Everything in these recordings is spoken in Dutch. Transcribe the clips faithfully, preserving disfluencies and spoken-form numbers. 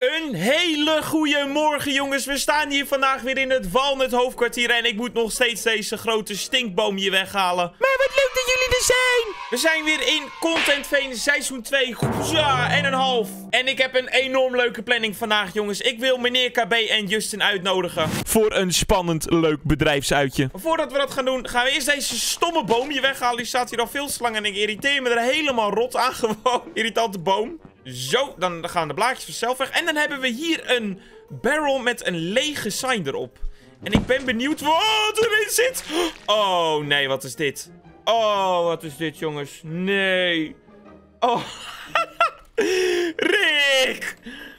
Een hele goede morgen, jongens. We staan hier vandaag weer in het Walnut hoofdkwartier en ik moet nog steeds deze grote stinkboom hier weghalen. Maar wat leuk dat jullie er zijn! We zijn weer in Content Veen seizoen twee, ja, en een half. En ik heb een enorm leuke planning vandaag, jongens. Ik wil meneer K B en Justin uitnodigen voor een spannend leuk bedrijfsuitje. Maar voordat we dat gaan doen, gaan we eerst deze stomme boom hier weghalen. Die staat hier al veel te lang en ik irriteer me er helemaal rot aan gewoon. Irritante boom. Zo, dan gaan de blaadjes vanzelf weg. En dan hebben we hier een barrel met een lege sign erop. En ik ben benieuwd wat erin zit. Oh, nee, wat is dit? Oh, wat is dit, jongens? Nee. Oh. Rick.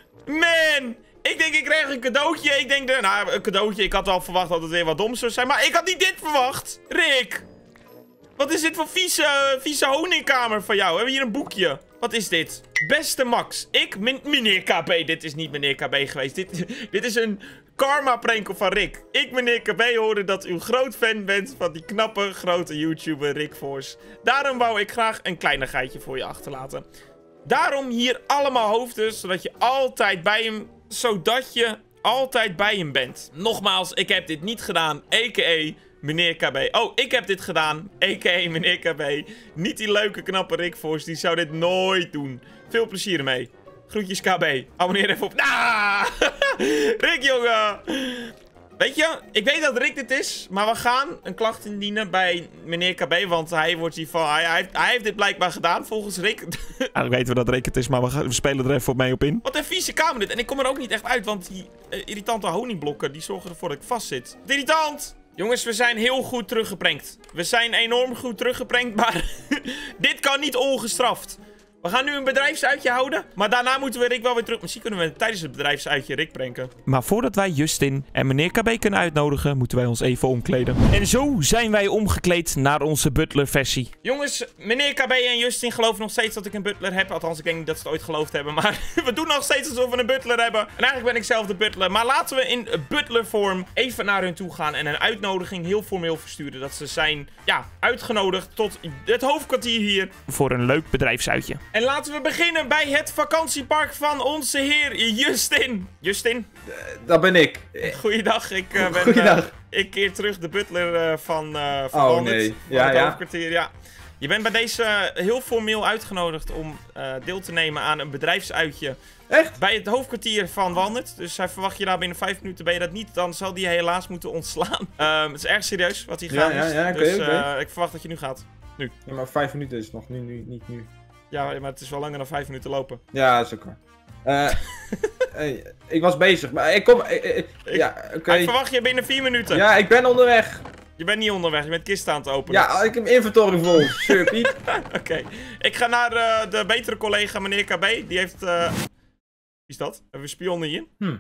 Man. Ik denk, ik krijg een cadeautje. Ik denk, nou, een cadeautje. Ik had al verwacht dat het weer wat doms zou zijn. Maar ik had niet dit verwacht. Rick. Wat is dit voor vieze, vieze honingkamer van jou? We hebben hier een boekje. Wat is dit? Beste Max. Ik, min, meneer K B. Dit is niet meneer K B geweest. Dit, dit is een karma prank van Rick. Ik, meneer K B, hoorde dat u groot fan bent van die knappe, grote YouTuber Rick Force. Daarom wou ik graag een kleinigheidje voor je achterlaten. Daarom hier allemaal hoofden, zodat je altijd bij hem, zodat je altijd bij hem bent. Nogmaals, ik heb dit niet gedaan, a k a meneer K B. Oh, ik heb dit gedaan, a k a meneer K B. Niet die leuke, knappe Rick Force, die zou dit nooit doen. Veel plezier ermee. Groetjes K B. Abonneer even op... Ah! Rick, jongen! Weet je, ik weet dat Rick dit is, maar we gaan een klacht indienen bij meneer K B, want hij wordt hiervan... Hij, hij, heeft, hij heeft dit blijkbaar gedaan, volgens Rick. Eigenlijk weten we dat Rick het is, maar we, gaan, we spelen er even op mee op in. Wat een vieze kamer dit. En ik kom er ook niet echt uit, want die uh, irritante honingblokken, die zorgen ervoor dat ik vast zit. Irritant! Jongens, we zijn heel goed teruggeprankt. We zijn enorm goed teruggeprankt, maar dit kan niet ongestraft. We gaan nu een bedrijfsuitje houden, maar daarna moeten we Rick wel weer terug. Misschien kunnen we tijdens het bedrijfsuitje Rick pranken. Maar voordat wij Justin en meneer K B kunnen uitnodigen, moeten wij ons even omkleden. En zo zijn wij omgekleed naar onze butler versie. Jongens, meneer K B en Justin geloven nog steeds dat ik een butler heb. Althans, ik denk niet dat ze het ooit geloofd hebben, maar we doen nog steeds alsof we een butler hebben. En eigenlijk ben ik zelf de butler. Maar laten we in butler vorm even naar hun toe gaan en een uitnodiging heel formeel versturen. Dat ze zijn, ja, uitgenodigd tot het hoofdkwartier hier voor een leuk bedrijfsuitje. En laten we beginnen bij het vakantiepark van onze heer Justin. Justin? Uh, dat ben ik. Goeiedag, ik uh, ben Goeiedag. Uh, ik keer terug de butler uh, van, uh, van oh, Walnut, nee. van ja, het ja. hoofdkwartier. Ja. Je bent bij deze uh, heel formeel uitgenodigd om uh, deel te nemen aan een bedrijfsuitje. Echt? Bij het hoofdkwartier van Walnut. Dus hij verwacht je daar binnen vijf minuten. Ben je dat niet, dan zal die helaas moeten ontslaan. Uh, het is erg serieus wat hier ja, gaat ja, is. ja, okay, dus uh, okay. ik verwacht dat je nu gaat. Nu. Ja, maar vijf minuten is nog nu, nu, niet nu. Ja, maar het is wel langer dan vijf minuten lopen. Ja, dat is ook waar. Uh, hey, ik was bezig, maar ik kom... Uh, uh, ik, ja, oké. Okay. Ik verwacht je binnen vier minuten. Ja, ik ben onderweg. Je bent niet onderweg, je bent kisten aan het openen. Ja, ik heb inventory vol. Sure, Piet. Oké. Okay. Ik ga naar uh, de betere collega, meneer K B. Die heeft... Uh... Wie is dat? Hebben we spionnen hier? Hm.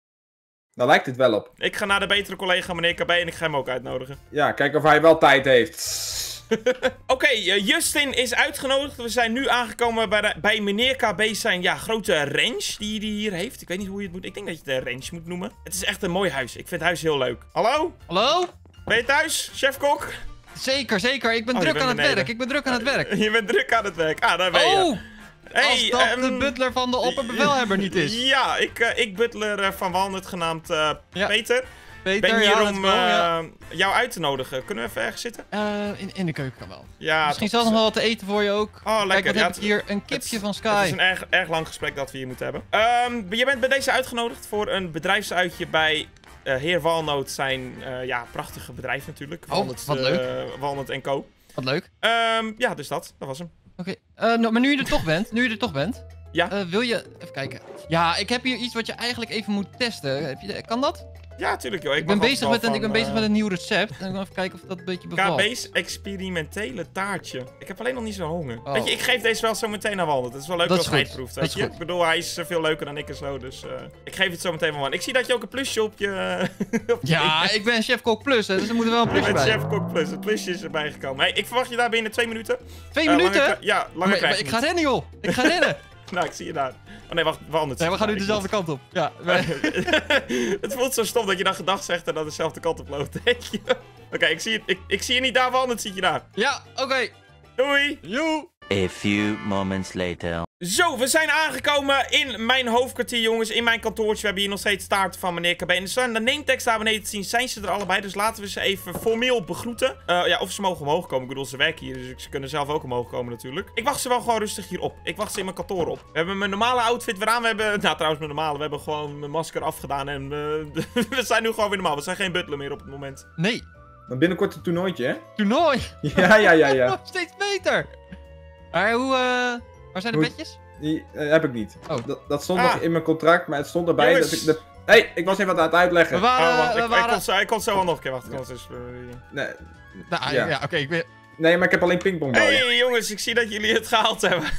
Daar lijkt het wel op. Ik ga naar de betere collega, meneer K B. En ik ga hem ook uitnodigen. Ja, kijk of hij wel tijd heeft. Oké, okay, uh, Justin is uitgenodigd. We zijn nu aangekomen bij, de, bij meneer K B zijn ja, grote ranch die hij hier heeft. Ik weet niet hoe je het moet... Ik denk dat je het een ranch moet noemen. Het is echt een mooi huis. Ik vind het huis heel leuk. Hallo? Hallo? Ben je thuis, chef-kok? Zeker, zeker. Ik ben oh, druk aan beneden. het werk. Ik ben druk aan het werk. Je bent druk aan het werk. Ah, daar ben je. Oh! Hey, als dat um, de butler van de opperbevelhebber niet is. Ja, ik, uh, ik butler uh, van Walnut genaamd uh, ja. Peter. Peter, ben hier ja, om go, ja. uh, jou uit te nodigen. Kunnen we even ergens zitten? Uh, in, in de keuken kan wel. Ja, misschien zelfs nog wel wat te eten voor je ook. Oh, lekker. Kijk, wat ja, heb ik hier? Een kipje het, van Sky. Het is een erg, erg lang gesprek dat we hier moeten hebben. Um, je bent bij deze uitgenodigd voor een bedrijfsuitje bij uh, heer Walnut. Zijn uh, ja, prachtige bedrijf natuurlijk. Oh, Walnut, wat uh, leuk. Walnut en Co. Wat leuk. Um, ja, dus dat. Dat was hem. Oké, okay. uh, no, maar nu je er toch bent, nu je er toch bent. Ja. Uh, wil je... Even kijken. Ja, ik heb hier iets wat je eigenlijk even moet testen. Heb je, kan dat? Ja, tuurlijk joh. Ik, ik, ben bezig met, een, van, ik ben bezig uh, met een nieuw recept. En ik wil even kijken of dat een beetje bevalt. K B's experimentele taartje. Ik heb alleen nog niet zo honger. Oh. Weet je, ik geef deze wel zo meteen aan Walnut. Het is wel leuk dat als hij het proeft, weet je. Goed. Ik bedoel, hij is uh, veel leuker dan ik en zo, dus uh, ik geef het zo meteen wel aan. Ik zie dat je ook een plusje op je... op je ja, ding. Ik ben Chef Kok Plus, hè, dus er moet er wel een plusje Met bij. Chef Kok Plus, het plusje is erbij gekomen. Hey, ik verwacht je daar binnen twee minuten. Twee uh, minuten? Langer, ja, langer maar, krijg maar je ik ga rennen, joh. Ik ga rennen. Nou, ik zie je daar. Oh nee, wacht, Walnut. Nee, we gaan nu ik dezelfde moet... kant op. Ja. Het voelt zo stom dat je dan gedag zegt en dan dezelfde kant op loopt, denk je. Oké, okay, ik, zie ik, ik zie je niet daar, Walnut, zie je daar. Ja, oké. Okay. Doei. Joe. A few moments later. Zo, we zijn aangekomen in mijn hoofdkwartier, jongens. In mijn kantoortje. We hebben hier nog steeds taart van meneer K B. En er staan de nametekst daar beneden te zien. Zijn ze er allebei? Dus laten we ze even formeel begroeten. Uh, ja, of ze mogen omhoog komen. Ik bedoel, ze werken hier. Dus ze kunnen zelf ook omhoog komen natuurlijk. Ik wacht ze wel gewoon rustig hier op. Ik wacht ze in mijn kantoor op. We hebben mijn normale outfit weer aan. We hebben, nou trouwens mijn normale. We hebben gewoon mijn masker afgedaan. En uh, we zijn nu gewoon weer normaal. We zijn geen butler meer op het moment. Nee. Maar binnenkort een toernooitje, hè? Toernooi. Ja, ja, ja, ja. Nog steeds beter. Maar hoe, uh, waar zijn de Hoe- bedjes? Die uh, heb ik niet. Oh. Dat, dat stond Ah. nog in mijn contract, maar het stond erbij Jongens. dat ik de... Hé, hey, ik was even wat aan het uitleggen. We waren... Oh, wacht. we Ik, ik, waren... kon zo, ik kon zo wel nog een keer wachten. Kom, dus, uh, Nee, Nou, Ja. ja, oké, ik ben... nee, maar ik heb alleen pingpongballen. Hey jongens, ik zie dat jullie het gehaald hebben.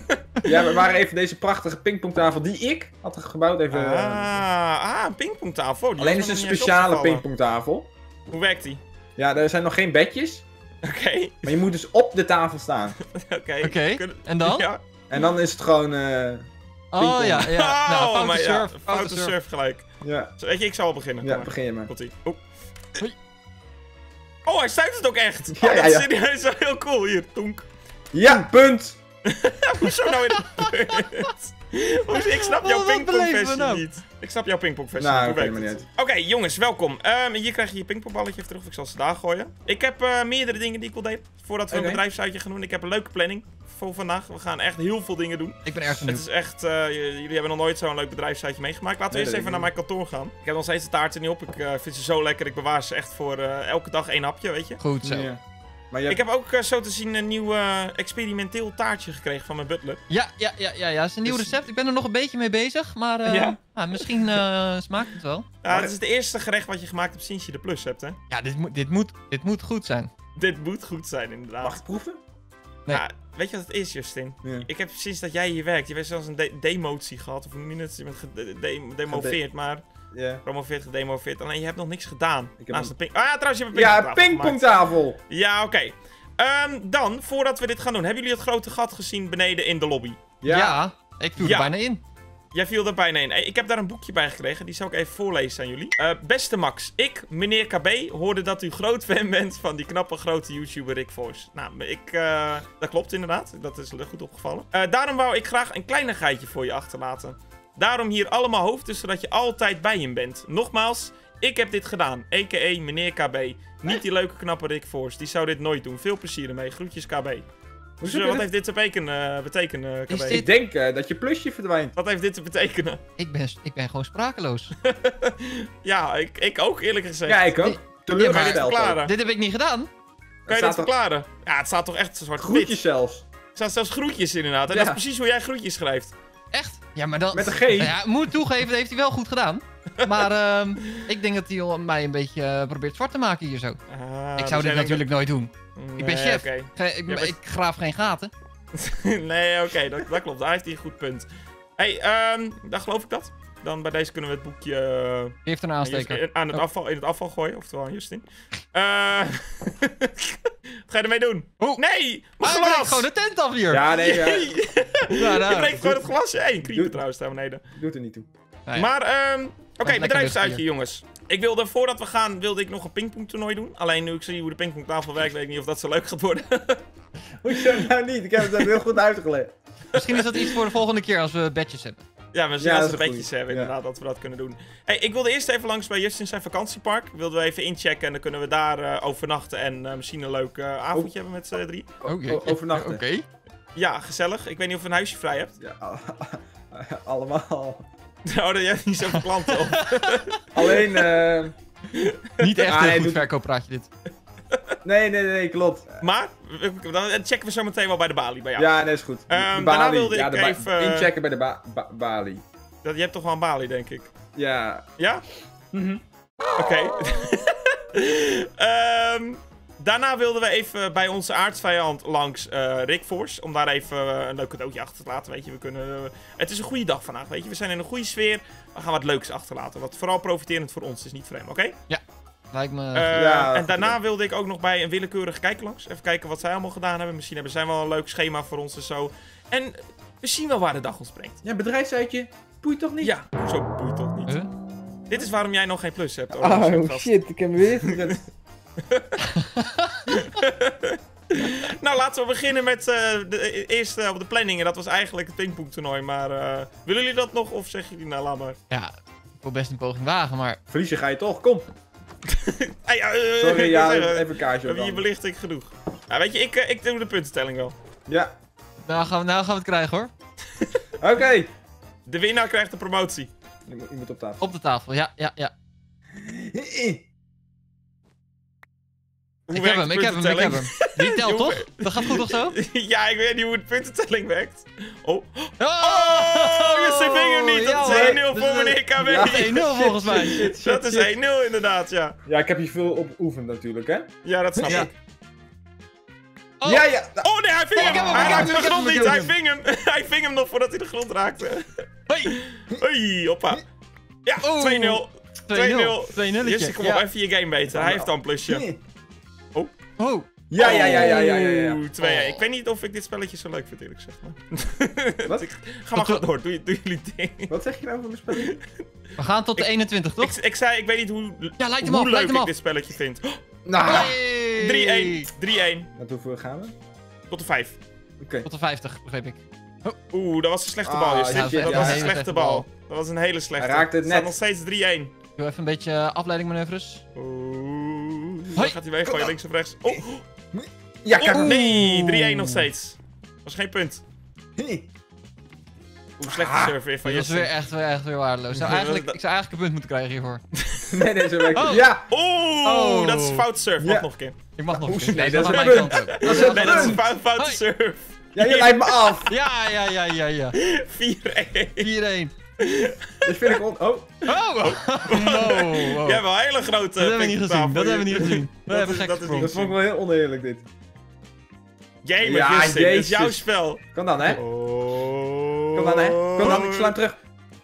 Ja, we waren even deze prachtige pingpongtafel die ik had gebouwd even... uh, Ah, ah, een pingpongtafel. Die alleen was is me een nog niet eens speciale opgevallen. pingpongtafel. Hoe werkt die? Ja, er zijn nog geen bedjes, Oké, maar je moet dus op de tafel staan. oké. Oké, Kunnen- en dan? Ja. En dan is het gewoon... eh Oh, Pingpong. ja, ja. Nou, Oh, foute maar ja, surf. foute Foute surf. surf gelijk. ja, Zo, weet je, ik zal wel beginnen. ja, Kom maar. begin je maar. Komt-ie. Oh. Hoi. Oh, hij stuit het ook echt. Ja, oh, ja, dat is ja. serieus wel heel cool. Hier, tonk. Ja, punt! Hoezo nou in de punt? Hoezo- Ik snap jouw Oh, wat beleven we pingpongversie nou? niet. Ik snap jouw pingpongversie Nou, niet. Hoe oké, werkt maar het? niet Oké, jongens, welkom. Ehm, hier krijg je je pingpongballetje even terug. Ik zal ze daar gooien. Ik heb eh, meerdere dingen die ik wil delen. Voordat we Oké. een bedrijfsuitje gaan doen. Ik heb een leuke planning voor vandaag. We gaan echt heel veel dingen doen. Ik ben erg Het benieuwd. is echt, eh, j- jullie hebben nog nooit zo'n leuk bedrijfsuitje meegemaakt. Laten we Nee, eerst dat even naar weet mijn kantoor gaan. Ik heb nog steeds de taarten niet op. Ik eh, vind ze zo lekker. Ik bewaar ze echt voor eh, elke dag één hapje, weet je. Goed zo. Ja. Maar je Ik hebt... heb ook eh, zo te zien een nieuw eh, experimenteel taartje gekregen van mijn butler. Ja, ja, ja, ja, ja. Het is een nieuw Dus- recept. Ik ben er nog een beetje mee bezig, maar uh, Ja? ja, misschien uh, smaakt het wel. Ja, Maar- dit is het eerste gerecht wat je gemaakt hebt sinds je de plus hebt, hè. Ja, dit, moet, dit, moet, dit moet goed zijn. Dit moet goed zijn, inderdaad. Mag ik proeven? Nee. Ja, weet je wat het is, Justin? Ja. Ik heb sinds dat jij hier werkt, je hebt zelfs een de demotie gehad. Of hoe noem je het? Je bent gedemoveerd, maar Ja. promoveerd, gedemoveerd. Alleen je hebt nog niks gedaan. Ik heb Naast een- de ping... Ah ja, trouwens, je hebt een Ja, pingpongtafel gemaakt. pingpongtafel! Ja, oké. Ehm, dan, voordat we dit gaan doen, hebben jullie het grote gat gezien beneden in de lobby? Ja, Ja. ik doe Ja. er bijna in. Jij viel er bijna in. Hey, ik heb daar een boekje bij gekregen, die zal ik even voorlezen aan jullie. Eh, beste Max, ik, meneer K B, hoorde dat u groot fan bent van die knappe grote YouTuber Rick Voice. Nou, ik, eh, dat klopt inderdaad. Dat is goed opgevallen. Eh, daarom wou ik graag een kleinigheidje voor je achterlaten. Daarom hier allemaal hoofden, zodat je altijd bij hem bent. Nogmaals, ik heb dit gedaan, a k a meneer K B. Niet die leuke knappe Rick Voice, die zou dit nooit doen. Veel plezier ermee. Groetjes K B. Dus, Hoezo eh, wat dit? heeft dit te betekenen, uh, betekenen K B? Is dit- Ik denk eh, dat je plusje verdwijnt. Wat heeft dit te betekenen? Ik ben, ik ben gewoon sprakeloos. Ja, ik, ik ook eerlijk gezegd. Ja, ik Nee. ook. Kan je dit Teleurgesteld. ook. verklaren? Dit heb ik niet gedaan. Kan je staat dit toch- verklaren? Ja, het staat toch echt zwart wit. Groetjes zelfs. Er staan zelfs groetjes inderdaad. En Ja. dat is precies hoe jij groetjes schrijft. Echt? Ja, maar dan... Met een G. Nou ja, moet toegeven, dat heeft hij wel goed gedaan. Maar ehm, ik denk dat hij al mij een beetje eh, probeert zwart te maken hier zo. Ah, ik dus zou dit jij natuurlijk nooit doen. denkt- Ik ben Nee, chef. oké. Ge- ik, Ja, maar- ik graaf geen gaten. nee, oké, dat, dat klopt. Hij heeft hier een goed punt. Hé, hey, um, dan geloof ik dat. Dan bij deze kunnen we het boekje uh, Die heeft een aan aansteker. Just- aan het Oh. afval, in het afval gooien. Oftewel aan Justin. Eh wat ga je ermee doen? Oh. Nee! Maar Mijn hij breekt glas! gewoon de tent af hier. Ja, nee, ja. Jee. Ja, nou, Je breekt gewoon het glas. Hé, hey, een creeper Doe- trouwens daar beneden. Doet er niet toe. nou ja. Maar, ehm oké, lekker bedrijfsuitje, rustig jongens. Ik wilde, voordat we gaan, wilde ik nog een pingpongtoernooi doen. Alleen nu ik zie hoe de pingpongtafel werkt, weet ik niet of dat zo leuk gaat worden. Hoezo nou niet? Ik heb het heel goed uitgelegd. Misschien is dat iets voor de volgende keer als we badges hebben. ja, maar misschien Ja, als dat we is een bedjes goeie. hebben, Ja. inderdaad, dat we dat kunnen doen. Hey, ik wilde eerst even langs bij Justin zijn vakantiepark. Wilden we even inchecken en dan kunnen we daar eh, overnachten en eh, misschien een leuk eh, avondje hebben met z'n drie. Oh, O- overnachten. Oké. Ja, gezellig. Ik weet niet of je een huisje vrij hebt. Ja, al- allemaal. Nou, dat jij hebt niet zoveel klanten op. Alleen, eh... Niet echt Ah, een nee, goed doe- verkooppraatje dit. Nee, nee, nee, klopt. Maar, we- dan checken we zo meteen wel bij de balie bij jou. Ja, nee, is goed. De Ehm, balie. daarna wilde ja, ik de ba- even- Inchecken bij de ba ba balie. Dat, je hebt toch wel een balie, denk ik. Ja. Ja? Mhm. Oké. Ehm, daarna wilden we even bij onze aardsvijand langs eh Rick Force. Om daar even eh, een leuk cadeautje achter te laten. Weet je, we kunnen. eh, het is een goede dag vandaag. Weet je, we zijn in een goede sfeer. We gaan wat leuks achterlaten. Wat vooral profiterend voor ons is, niet voor hem, oké? Lijkt me... Eh, Ja, en goed daarna idee. wilde ik ook nog bij een willekeurige kijker langs. Even kijken wat zij allemaal gedaan hebben. Misschien hebben zij wel een leuk schema voor ons en zo. En we zien wel waar de dag ons brengt. Ja, bedrijfsuitje. Boeit toch niet? Ja, zo boeit toch niet. Huh? Dit is waarom jij nog geen plus hebt. Oranje Oh Chefgast. shit, ik heb hem weer vergeten. Nou, laten we beginnen met uh, de eerste op de planning. En dat was eigenlijk het pingpongtoernooi. Maar uh, willen jullie dat nog? Of zeggen jullie nou, laat maar. Ja, ik wil best een poging wagen, maar... Verliezen ga je toch, kom. Hey, uh, Sorry, ja, zeggen, even een kaartje op je dan. belicht ik genoeg. Ja, weet je, ik, uh, ik doe de puntentelling wel. Ja, Nou gaan we, nou gaan we het krijgen, hoor. oké. De winnaar krijgt de promotie. Je moet, je moet op tafel. Op de tafel, ja, ja, ja. Hoe Ik werkt heb hem, de ik heb hem, ik heb puntentelling? hem. Die telt, Joh. toch? Dat gaat goed, toch zo? Ja, ik weet niet hoe de puntentelling werkt. Oh, Oh, oh je ving hem niet. Dat is hoor. één nul Dat voor is een- meneer K W. Ja. één nul volgens mij. Shit, shit, Dat is shit. één nul inderdaad, ja. Ja, ik heb hier veel op oefend natuurlijk, hè? Ja, dat snap Ja. ik. Oh. Ja, ja. nou, Oh nee, hij ving Ik hem! heb hem, Hij ik heb raakte hem, de ik heb grond hem, niet, ik hij heb hem. ving hem! Hij ving hem nog voordat hij de grond raakte. Hoi. Hoi, hoppa. Ja, Oeh. twee nul. twee nul. twee nul. Jesse, kom op, even je game beter. Hij heeft dan een plusje. Oh. Ja, ja, ja, ja, ja, ja, ja. Oeh, twee. Oh. Ik weet niet of ik dit spelletje zo leuk vind, eerlijk gezegd. Maar. Wat? Ik- Ga maar gewoon door, doe, doe jullie ding. Wat zeg je nou voor mijn spel? We gaan tot de Ik- eenentwintig, toch? Ik, ik zei, ik weet niet hoe, Ja, lijkt hem hoe af, leuk lijkt hem ik af. dit spelletje vind. Nou, Hey. drie-één. drie-één. met hoeveel gaan we? Tot de vijf. Oké. Tot de vijftig, begreep ik. Oeh, dat was een slechte Ah, bal, Jesse. ja, dat shit, was ja. een Hele slechte slechte bal. bal. Dat was een hele slechte. Hij raakte het staat net. nog steeds drie-één. Doe even een beetje afleidingmanoeuvres. Oeh. Daar Hoi. gaat hij weg, gooi je links of rechts. Oh, Ja, kijk. oh hem. nee, drie-één nog steeds. Was geen punt. Hoe slechte Ah, server weer van Dat was Jesse. weer echt, weer echt weer waardeloos. Zou eigenlijk, ik zou eigenlijk een punt moeten krijgen hiervoor. Nee, nee, zo werkt het. Oh. Ja. Oeh, Oh. dat is fout surf. Ja. Wacht nog een keer. Ik mag nog Oeh, een keer. nee, dat dat gaat is mijn een kant op. Dat is Nee, een dat is een punt. fout, foute Hoi. surf. Ja, je leidt me af. Ja, ja, ja, ja, ja. vier-één. vier-één. Dit vind ik on... Oh. Oh! Wow, wow. Je hebt wel een hele grote Dat hebben we niet pingpongtafel. gezien. Dat hebben we niet gezien. We Dat hebben is- gek dat is gesprongen. Dat vond ik wel heel oneerlijk, dit. Jij Ja, met Justin, dit is jouw jezus. spel. Kan dan, hè? Oh. Kan dan, hè? Kan dan, ik sla hem terug.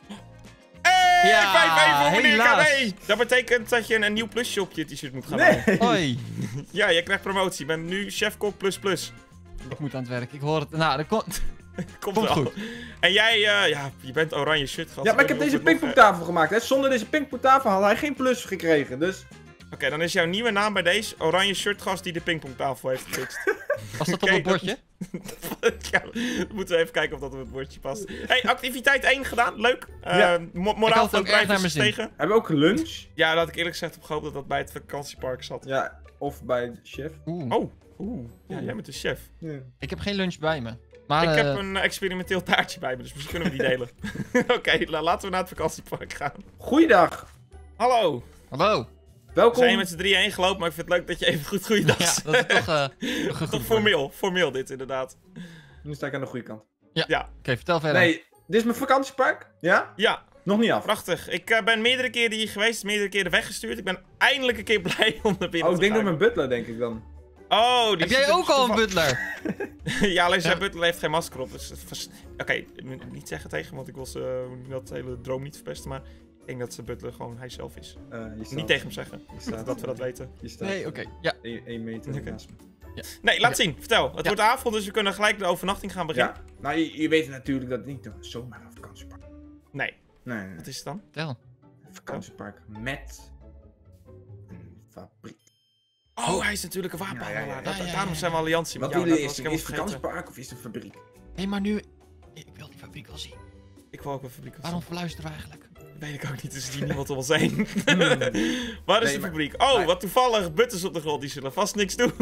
Hey, Ja, vijf-één voor meneer helaas. K W. Dat betekent dat je een nieuw plusje op je t-shirt moet gaan Nee. halen. Hoi. Ja, je krijgt promotie. Je bent nu chefkok plus plus. Ik moet aan het werk. Ik hoor het. Nou, dat komt... Komt, Komt wel. goed. En jij, eh, ja, je bent oranje shirt gehad. Ja, maar ik heb weet deze niet of het nog, pingpongtafel gemaakt, hè. Zonder deze pingpongtafel had hij geen plus gekregen, dus... eh, Oké, dan is jouw nieuwe naam bij deze oranje shirtgast die de pingpongtafel heeft gefixt. Was dat op Oké, het dat bordje? Ja, moeten we even kijken of dat op het bordje past. Hey, activiteit één gedaan. Leuk. Uh, Ja. mo Ik moraal had van het het ook erg bedrijf naar is mijn zin. gestegen. Hebben we ook lunch? Ja, dat had ik eerlijk gezegd op gehoopt dat dat bij het vakantiepark zat. Ja, of bij de chef. Oeh. Oh, oeh. Ja, jij bent de chef. Ja. Ik heb geen lunch bij me. Maar, ik eh, heb een eh, experimenteel taartje bij me, dus misschien kunnen we die delen. Oké, la- laten we naar het vakantiepark gaan. Goeiedag. Hallo. Hallo. We Welkom. zijn met z'n drieën heen gelopen, maar ik vind het leuk dat je even goed goeiedag Ja, zegt. dat is toch, eh toch goed. Toch voor me. formeel, formeel dit inderdaad. Nu sta ik aan de goede kant. Ja, Oké, vertel verder. Nee, dit is mijn vakantiepark. Ja? ja, Nog niet af. prachtig. Ik eh, ben meerdere keren hier geweest, meerdere keren weggestuurd. Ik ben eindelijk een keer blij om naar binnen Oh, ik te denk door gaan. mijn butler, denk ik dan. Oh, die Heb zit jij er ook al een toeval- butler? Ja, alleen zijn Ja. butler heeft geen masker op. Dus het vers- Oké, ik moet niet zeggen tegen hem, want ik wil ze uh, dat hele droom niet verpesten. Maar ik denk dat zijn butler gewoon hij zelf is. Eh, je staat, Niet tegen hem zeggen, je staat, dat we dat eh, weten. Je staat Nee, oké. Ja. één meter Oké. naast me. Nee, laat Oké. zien. Vertel. Het Ja. wordt avond, dus we kunnen gelijk de overnachting gaan beginnen. Ja. Nou, je, je weet natuurlijk dat het niet zomaar een vakantiepark is. Nee. Nee, nee, nee. Wat is het dan? Vertel. Een vakantiepark met een fabriek. Oh, hij is natuurlijk een wapenhandelaar. Ja, ja, ja. Dat- Ja, ja, ja, Daarom ja. zijn we alliantie met Wat jou. willen Dat is, was ik is het helemaal vergeten. vakantiepark of is het een fabriek? Hé, maar nu... Ik wil die fabriek wel zien. Ik wil ook een fabriek. Waarom verluisteren we eigenlijk? Weet ik ook niet, dus die niemand om ons heen. Hmm. Waar is Nee, de maar- fabriek? Oh, maar- wat toevallig. Butters op de grond, die zullen vast niks doen.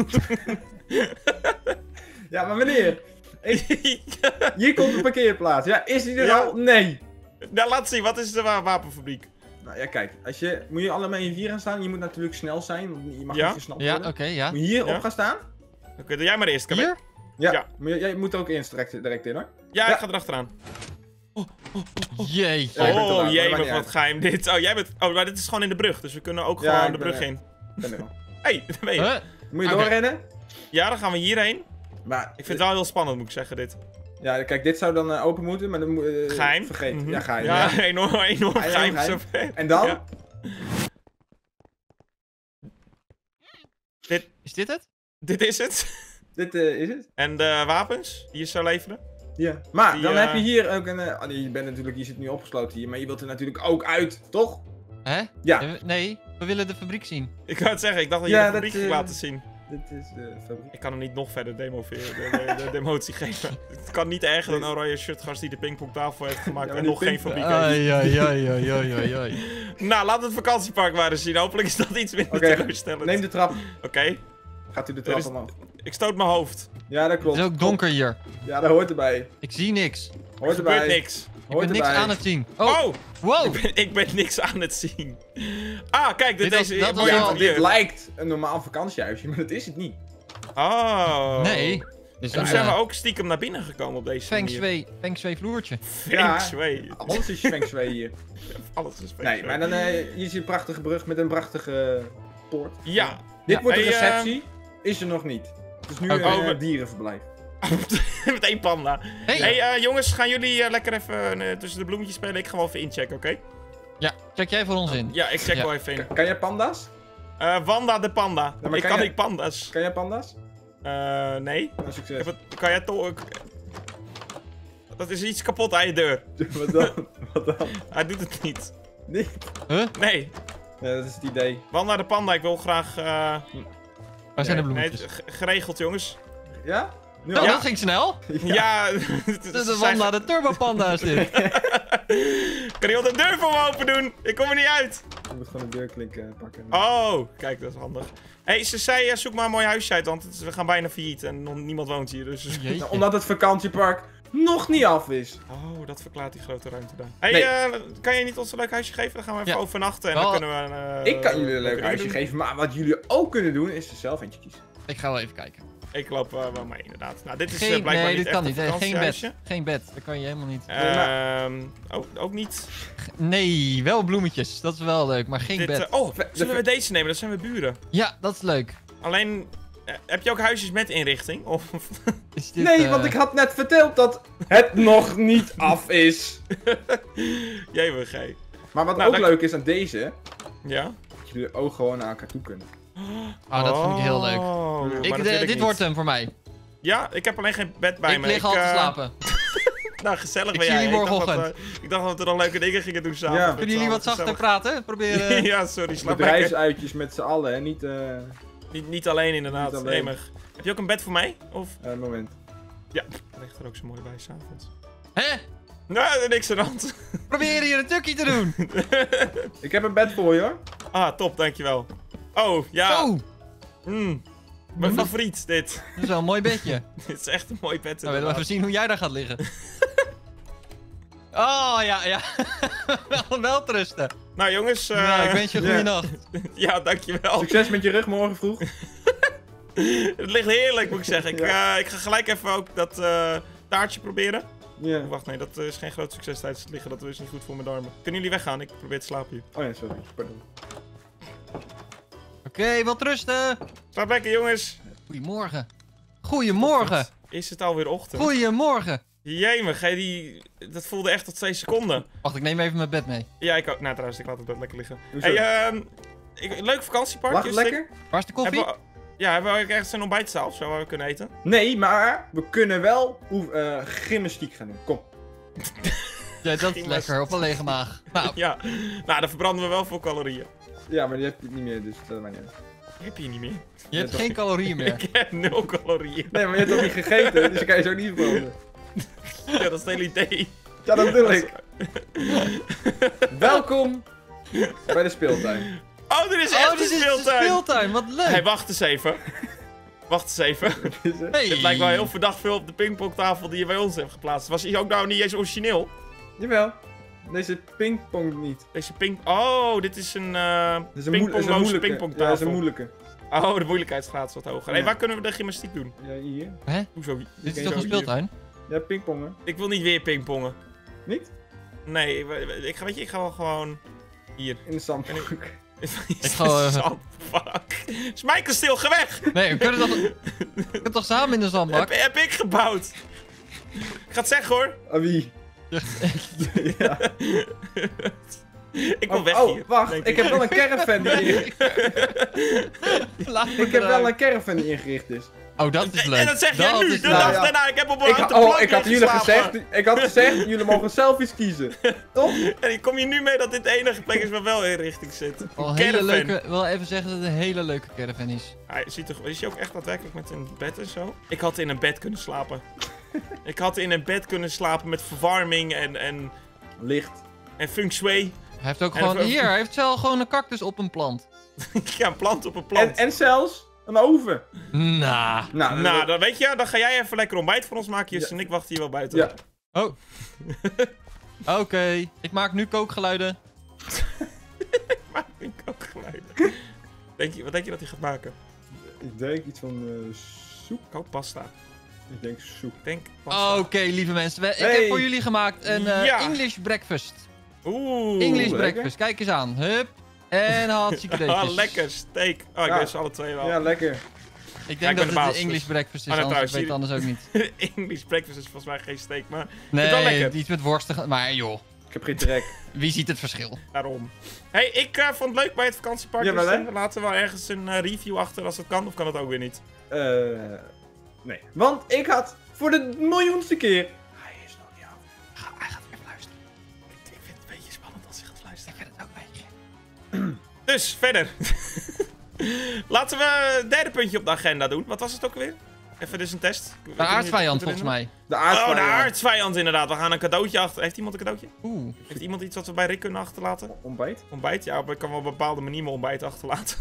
Ja, maar meneer, hier komt een parkeerplaats. Ja, is die er Ja. al? Nee. Nou, laat zien. Wat is de wa- wapenfabriek? Nou ja, kijk, als je, moet je allemaal in vier gaan staan. Je moet natuurlijk snel zijn, want je mag Ja. niet gesnapt Ja, worden. oké, ja. Moet je hier Ja. op gaan staan? Oké, doe jij maar eerst. Kan ik- Hier? Ja. Ja. Moet je, jij moet er ook eerst direct, direct in hoor. Ja, Ja. ik ga erachteraan. Jeetje. Ja, ik ben te laat, Oh, maar dat jee, maakt niet wat uit. geheim dit. Oh, jij bent... Oh, maar dit is gewoon in de brug, dus we kunnen ook Ja, gewoon ik de ben brug er. in. Ik ben er al. Hé, daar ben je. Huh? Moet je Oké. doorrennen? Ja, dan gaan we hierheen. Maar, Ik vind het wel heel spannend, moet ik zeggen, dit. ja, kijk, dit zou dan eh, open moeten, maar dan moet eh, Geheim. Vergeet. Mhm. Ja, geheim. Ja, Ja. enorm, enorm Ja, geheim. geheim. Zo vet. En dan? Ja. Dit, Is dit het? dit is het. Dit eh, is het. En de wapens die je zou leveren. Ja. Maar Die, dan eh, heb je hier ook een. eh, oh nee, je bent natuurlijk, je zit nu opgesloten hier, maar je wilt er natuurlijk ook uit, toch? Hè? Ja. Eh, Nee, we willen de fabriek zien. Ik wou het zeggen, ik dacht dat je Ja, de dat, fabriek eh, ging laten zien. dit is de fabriek. Ik kan hem niet nog verder demo de, de, de demotie geven. Het kan niet erger dan een oranje shirtgast die de pingpongtafel heeft gemaakt Ja, en die nog geen ping- fabriek heeft. Ai, ai, ai, ai, ai, ai, ai. Nou, laten we het vakantiepark maar eens zien. Hopelijk is dat iets minder Oké, teleurstellend. neem de trap. Oké, Gaat u de Er trap is- omhoog? ik stoot mijn hoofd. Ja, dat Het klopt. is ook donker hier. Ja, dat hoort erbij. Ik zie niks. Hoort Er gebeurt erbij. niks. Ik Hoort ben niks erbij. aan het zien. Oh, Oh, wow. ik, ben, ik ben niks aan het zien. Ah, kijk, dit, Dit was- is dat een was mooie wel- Ja, interieur. dit lijkt een normaal vakantiehuisje, maar dat is het niet. Oh. Nee. Dit En is toen een zijn we uh, ook stiekem naar binnen gekomen op deze Feng manier. Shui, Feng Shui vloertje. Feng Shui. Alles is Feng Shui hier. Alles is Feng Nee, Shui. maar dan uh, hier is een prachtige brug met een prachtige poort. Ja. Dit Ja. wordt de Hey, eh, receptie. Is er nog niet. Het is nu Oké. een Oh, uh, we- dierenverblijf. Met één panda. Hey. Hey eh, jongens, gaan jullie eh, lekker even eh, tussen de bloemetjes spelen? Ik ga wel even inchecken, oké? Ja, check jij voor ons in. Ja, ik check Ja. wel even in. Kan jij panda's? Eh, Wanda de panda. maar ik kan kan je- niet panda's. Kan jij panda's? Eh, nee. Nou, Ik succes. heb het, kan jij toch... Dat is iets kapot aan je deur. Wat dan? Wat dan? Hij doet het niet. Nee. Huh? Nee. Ja, dat is het idee. Wanda de panda, ik wil graag... eh, Waar zijn de nee, bloemetjes? het- ge- geregeld, jongens. Ja? Nu Oh, al? dat ging snel. Ja. De, de Wanda, de Turbo Panda is dit. Kan iemand de deur voor me open doen? Ik kom er niet uit. Je moet gewoon de deurklik uh, pakken. Oh, kijk, dat is handig. Hé, hey, ze zei, eh, zoek maar een mooi huisje uit, want het is- we gaan bijna failliet en nog niemand woont hier, dus... Jeetje. Nou, omdat het vakantiepark nog niet af is. Oh, dat verklaart die grote ruimte daar. Hé, Nee. hey, eh, kan je niet ons een leuk huisje geven? Dan gaan we even Ja. overnachten en Wel, dan kunnen we... eh, ik kan jullie een leuk leuke huisje dingen doen. geven, maar wat jullie ook kunnen doen is er zelf eentje kiezen. Ik ga wel even kijken. Ik loop eh, wel mee, inderdaad. Nou, dit is eh, Geen, blijkbaar nee, niet dit kan echt niet. een hè. Geen vakantiehuisje. bed. Geen bed. Dat kan je helemaal niet. Ehm, ook, ook niet. Nee, wel bloemetjes. Dat is wel leuk, maar geen Dit, bed. eh, oh, Ve- zullen de- we deze nemen? Dat zijn we buren. Ja, dat is leuk. Alleen, eh, heb je ook huisjes met inrichting? Of... Is dit, Nee, eh, want ik had net verteld dat het nog niet af is. Jee, G. Maar wat Nou, ook dat- leuk is aan deze, Ja? dat jullie ook gewoon naar elkaar toe kunnen. Ah, dat vind ik heel leuk. Oh, maar Ik, dat de- wil ik dit niet. wordt hem voor mij. Ja, ik heb alleen geen bed bij ik me. lig al te eh, slapen. Nou, gezellig Ik ben zie jij. jullie Ik dacht, dat, morgenochtend. eh, ik dacht dat we nog leuke dingen gingen doen samen. Ja. met Kunnen z'n jullie wat allen. zachter Gezellig. praten? Proberen. Ja, sorry, slaap lekker. Bedrijfsuitjes met z'n allen, hè? Niet, eh Niet, niet alleen inderdaad, Niet alleen. Remig. Heb je ook een bed voor mij? Of? eh, moment. Ja, dat ligt er ook zo mooi bij s'avonds. Hè? Nee, er niks aan de hand. Probeer hier een tukkie te doen. Ik heb een bed voor je, hoor. Ah, top, dankjewel. Oh, ja. Zo, Mm. Mijn favoriet, dit. dat is wel een mooi bedje. Dit is echt een mooi bed. Nou, willen we inderdaad. even zien hoe jij daar gaat liggen. Oh, ja, ja. wel, wel trusten. Nou jongens, eh, Ja, ik wens je een ja. goede nacht. ja, dankjewel. Succes met je rug morgen vroeg. Het ligt heerlijk, moet ik zeggen. Ik, Ja. eh, ik ga gelijk even ook dat eh, taartje proberen. Ja. Oh, wacht, nee, dat eh, is geen groot succes tijdens het liggen. Dat is niet goed voor mijn darmen. Kunnen jullie weggaan? Ik probeer te slapen hier. Oh ja, sorry. Pardon. Oké, wat rusten. Slaap lekker, jongens. Goedemorgen. Goedemorgen. Is het alweer ochtend? Goedemorgen. Jemig, hè, die... dat voelde echt tot twee seconden. Wacht, ik neem even mijn bed mee. Ja, ik ook. Nou, trouwens, ik laat het bed lekker liggen. Hoezo? Hey, ehm... ik, leuk vakantiepark. Lag het dus ik- lekker? Waar is de koffie? Hebben we, ja, hebben we ook ergens een ontbijtzaal of zo waar we kunnen eten? Nee, maar we kunnen wel oef- eh, gymnastiek gaan doen. Kom. Ja, dat is lekker. Op een lege maag. Nou, Ja. Nou, dan verbranden we wel veel calorieën. Ja, maar die heb je niet meer, dus dat maakt niet uit. Die heb je niet meer. je hebt toch- geen calorieën meer. Ik heb nul calorieën. Nee, maar je hebt toch niet gegeten, dus dan kan je zo niet verbranden. Ja, dat is het hele idee. Ja, dat bedoel ik. Welkom bij de speeltuin. Oh, er is Oh, echt dit een is de speeltuin. speeltuin. Wat leuk. Hey, wacht eens even. Wacht eens even. Is het? Hey. Het lijkt wel heel verdacht veel op de pingpongtafel die je bij ons hebt geplaatst. Was die ook nou niet eens origineel? Jawel. Deze pingpong niet. Deze ping... Oh, dit is een uh, Dat is een, moe- is een pingpongloze moeilijke. Ja, dat is pingpongtafel. een moeilijke. Oh, de moeilijkheidsgraad is wat hoger. Hey, Ja. waar kunnen we de gymnastiek doen? Ja, hier. Hè? Hoezo? Dit Oké, is toch zo een speeltuin? Ja, pingpongen. Ik wil niet weer pingpongen. Niet? Nee, ik, ik, ga- weet je, ik ga wel gewoon hier. In de zandbak. Ik ga wel even- Fuck. Is mijn kasteel, ga weg! Nee, we kunnen toch, we kunnen toch samen in de Heb, zandbak? heb ik gebouwd. Ik ga het zeggen hoor. Ah, wie? ja. Ik wil Oh, weg oh, hier. wacht. denk Ik heb wel een caravan die... Laat me Ik heb wel eruit. een caravan die ingericht is. Oh, dat is leuk. En dat zeg jij Dat nu, is de leuk. dag ja. daarna. Ik heb op een Ik, houten oh, plank ik had jullie geslapen. gezegd, ik had gezegd, jullie mogen selfies kiezen. Toch? En ik kom je nu mee dat dit de enige plek is waar wel in richting zit. Wel een Caravan. hele leuke, wel even zeggen dat het een hele leuke caravan is. Hij ziet er, is hij ook echt daadwerkelijk met een bed en zo? Ik had in een bed kunnen slapen. Ik had in een bed kunnen slapen met verwarming en, en, Licht. en feng shui. Hij heeft ook En gewoon, even- hier, hij heeft zelf gewoon een cactus op een plant. Ja, een plant op een plant. En, en zelfs een oven. Nah. Nou, Nou, dat- dan weet je, dan ga jij even lekker ontbijt voor ons maken, Jus, Ja. en ik wacht hier wel buiten. ja. Oh. Oké, ik maak nu kookgeluiden. Maak ik ook geluiden. Denk je, wat denk je dat hij gaat maken? Ik denk iets van uh, soep. Kook pasta. Ik denk soep. Ik denk pasta. Oké, lieve mensen. we- Ik Hey. heb voor jullie gemaakt een eh, Ja. English breakfast. Oeh. English lekker. breakfast. Kijk eens aan. Hup. En hartstikke Ah, deetjes. lekker steak. Oh, ik Ja. wist ze alle twee wel. Ja, lekker. Ik Ja, ik denk ben dat de het baas, een English dus- breakfast is, Oh, nou, anders, ik trouwens, weet het anders ook niet. English breakfast is volgens mij geen steak, maar wel Nee, lekker. iets met worsten. Maar joh, Ik heb geen trek. wie ziet het verschil? daarom. Hey, ik eh, vond het leuk bij het vakantiepark. Jawel, dus, hè? eh, laten we wel ergens een eh, review achter als het kan, of kan het ook weer niet? Eh, nee. Want ik had voor de miljoenste keer... Hij is nog niet af. Hij gaat weer luisteren. Ik, ik vind het een beetje spannend als hij gaat luisteren. Ik vind het ook een beetje. Dus, verder. Laten we het derde puntje op de agenda doen. Wat was het ook weer? Even dus een test. De aardsvijand volgens mij. De Oh, aardvijand. de aardsvijand inderdaad. We gaan een cadeautje achter. Heeft iemand een cadeautje? Oeh. Heeft iemand iets wat we bij Rick kunnen achterlaten? Ontbijt? Ontbijt? Ja, ik kan wel op een bepaalde manier mijn ontbijt achterlaten.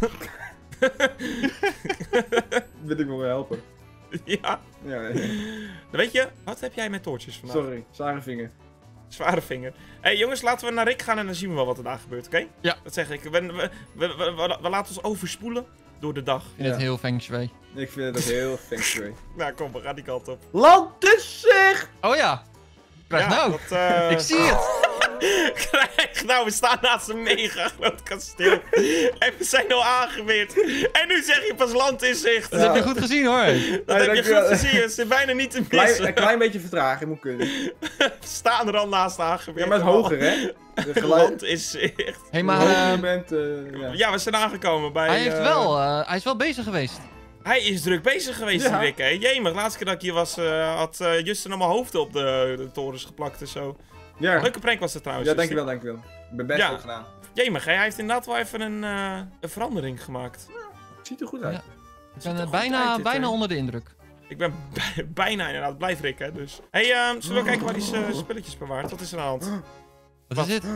Wil ik wel helpen. Ja. Ja, ja. Dan weet je, wat heb jij met toortjes vandaag? Sorry, zware vinger. Zware vinger. Hé hey, jongens, laten we naar Rick gaan en dan zien we wel wat er daar gebeurt, oké? Ja. Dat zeg ik. We, we, we, we, we- we laten ons overspoelen door de dag. Ik vind het Ja. heel feng shui. Ik vind het ook heel feng shui. Nou, kom, we gaan die kant op. Land is zich! Oh ja. Krijg nou. dat, eh, Ik zie het. Krijg nou, we staan naast een mega groot kasteel. En we zijn al aangeweerd. En nu zeg je pas land in zicht. Dat Ja. heb je goed gezien hoor. Dat Ja, heb je dankjewel. goed gezien, het is bijna niet te Klein, missen. een klein beetje vertraging moet kunnen. We staan er al naast aangeweerd. Ja, maar het is hoger, hè? De Het geluid... land is zicht. Hey, Maar maar hoger je ehm, bent, eh, ja. Ja, we zijn aangekomen bij... hij, heeft eh, wel, eh, hij is wel bezig geweest. Hij is druk bezig geweest, Ja. die Rick, hè. Jemig, laatste keer dat ik hier was, eh, had eh, Justin allemaal hoofden op de, de torens geplakt en zo. Ja, Leuke prank was het trouwens. ja Justin. dankjewel, dankjewel. Ik ben best Ja. goed gedaan. Jemig, hè, hij heeft inderdaad wel even een, eh, een verandering gemaakt. Het ziet er goed uit. Ja. Ik ziet ben er eh, goed bijna, uit, dit, bijna hè. onder de indruk. Ik ben bij- bijna inderdaad, blijf Rick, hè, dus. Hé, hey, ehm, zullen we kijken waar die eh, spulletjes bewaart? Wat is er aan de hand? Wat, Wat? is dit?